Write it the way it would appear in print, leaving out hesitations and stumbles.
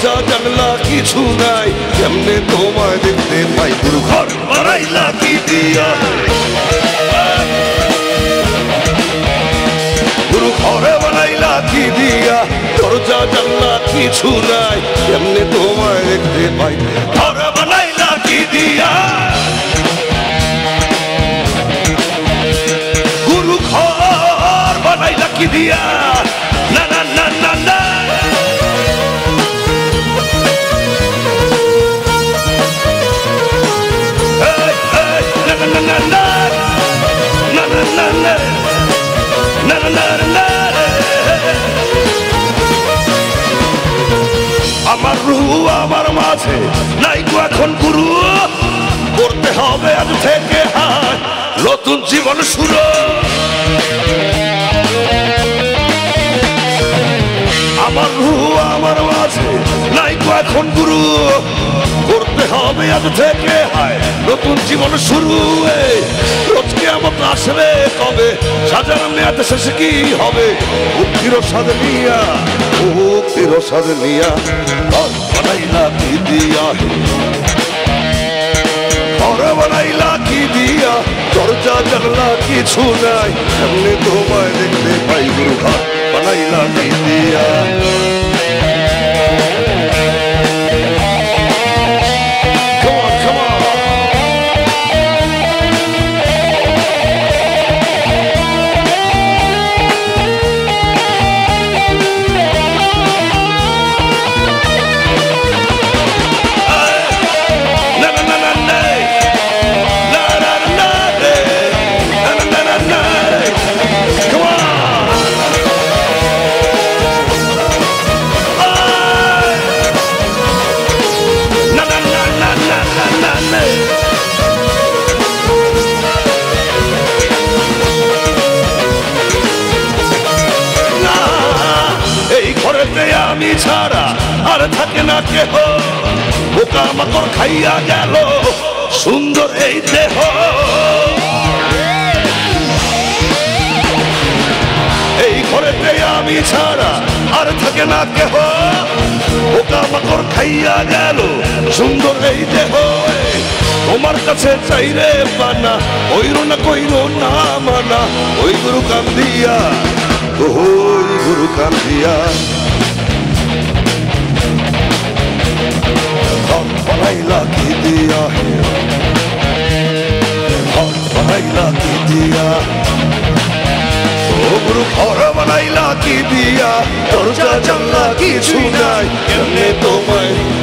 দরজা জানলা কিছু নাই, কেমনে তোমায় দেখতে পাই। গুরু ঘর বানাইলা কি দিয়া, গুরু ঘরে বানাইলা কি দিয়া, দরজা জানলা কিছু নাই, কেমনে তোমায় দেখতে পাই। ঘর বানাইলা কি দিয়া, গুরু ঘর বানাইলা কি দিয়া, না না না না না। আমার রূহ আমার মাঝে নাই গো এখন গুরু, করতে হবে আজ থেকে হায় নতুন জীবন শুরু। আমার রূহ আমার মাঝে নাই গো এখন গুরু, করতে হবে আজ থেকে হায় নতুন জীবন শুরু। রোজকে আমার আসবে কবে, সাজার মেয়াদ শেষে কি হবে। মুক্তির স্বাদ নিয়া, মুক্তির স্বাদ নিয়া, ঘর বানাইলা কি দিয়া, ঘর বানাইলা কি দিয়া, দরজা জানলা কিছু নাই, সামনে তোমায় দেখতে পাই। গুরু ঘর বানাইলা কি দিয়া, আমি ছাড়া আর থাকে না কেহ, বোকা মাকড় খাইয়া গেল সুন্দর এই দেহ। এই ঘরেতে আমি ছাড়া আর থাকে না কেহ, বোকা মাকড় খাইয়া গেল সুন্দর এই দেহ। তোমার কাছে চাইরে পানা, কইরো না কইরো না মানা, ওই গুরু কান্দিয়া, ওই গুরু কান্দিয়া। ঘর বানাইলা কি দিয়া, ঘর বানাইলা কি দিয়া, ও গুরু ঘর বানাইলা কি দিয়া, দরজা জানলা কিছু নাই, কেমনে তোমায়